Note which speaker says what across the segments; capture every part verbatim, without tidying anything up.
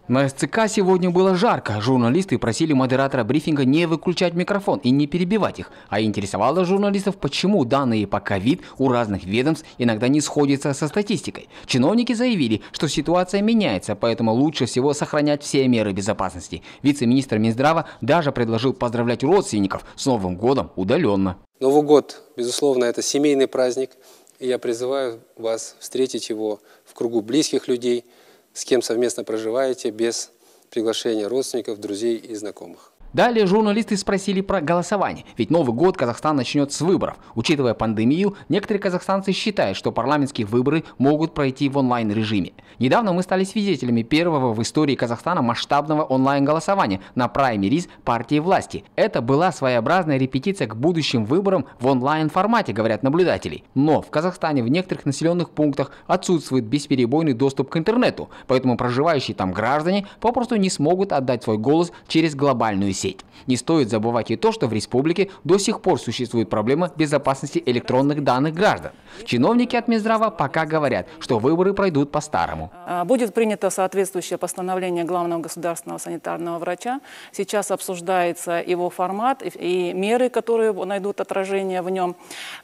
Speaker 1: На СЦК сегодня было жарко. Журналисты просили модератора брифинга не выключать микрофон и не перебивать их. А интересовало журналистов, почему данные по ковид у разных ведомств иногда не сходятся со статистикой. Чиновники заявили, что ситуация меняется, поэтому лучше всего сохранять все меры безопасности. Вице-министр Минздрава даже предложил поздравлять родственников с Новым годом удаленно.
Speaker 2: Новый год, безусловно, это семейный праздник. И я призываю вас встретить его в кругу близких людей, с кем совместно проживаете, без приглашения родственников, друзей и знакомых.
Speaker 1: Далее журналисты спросили про голосование, ведь Новый год Казахстан начнет с выборов. Учитывая пандемию, некоторые казахстанцы считают, что парламентские выборы могут пройти в онлайн-режиме. Недавно мы стали свидетелями первого в истории Казахстана масштабного онлайн-голосования на праймериз партии власти. Это была своеобразная репетиция к будущим выборам в онлайн-формате, говорят наблюдатели. Но в Казахстане в некоторых населенных пунктах отсутствует бесперебойный доступ к интернету, поэтому проживающие там граждане попросту не смогут отдать свой голос через глобальную сеть. Не стоит забывать и то, что в республике до сих пор существует проблема безопасности электронных данных граждан. Чиновники от Минздрава пока говорят, что выборы пройдут по-старому.
Speaker 3: Будет принято соответствующее постановление главного государственного санитарного врача. Сейчас обсуждается его формат и меры, которые найдут отражение в нем.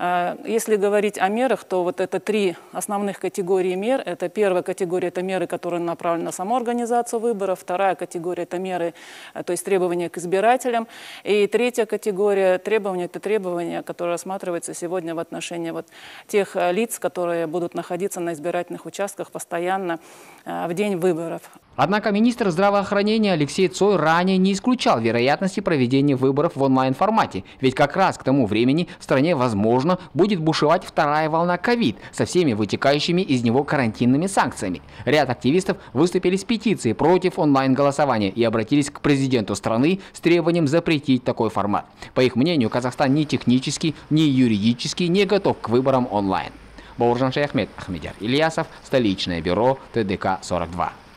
Speaker 3: Если говорить о мерах, то вот это три основных категории мер. Это первая категория – это меры, которые направлены на саму организацию выборов. Вторая категория – это меры, то есть требования к избирателям. И третья категория требований – это требования, которые рассматриваются сегодня в отношении вот тех лиц, которые будут находиться на избирательных участках постоянно в день выборов.
Speaker 1: Однако министр здравоохранения Алексей Цой ранее не исключал вероятности проведения выборов в онлайн-формате, ведь как раз к тому времени в стране, возможно, будет бушевать вторая волна ковид со всеми вытекающими из него карантинными санкциями. Ряд активистов выступили с петицией против онлайн-голосования и обратились к президенту страны с требованием запретить такой формат. По их мнению, Казахстан ни технически, ни юридически не готов к выборам онлайн. Бауыржан Шаяхмет, Ахмедияр Ильясов, столичное бюро Т Д К сорок два.